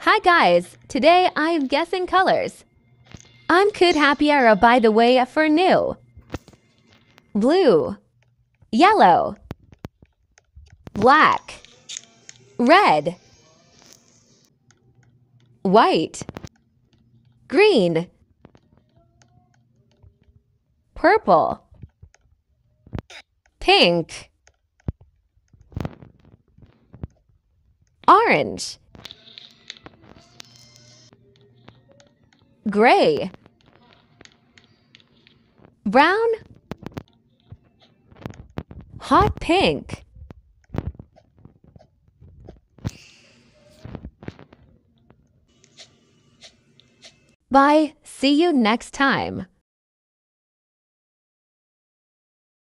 Hi guys, today I'm guessing colors. I'm could happier by the way for new. Blue, yellow, black, red, white, green, purple, pink, orange, gray, brown, hot pink. Bye, see you next time.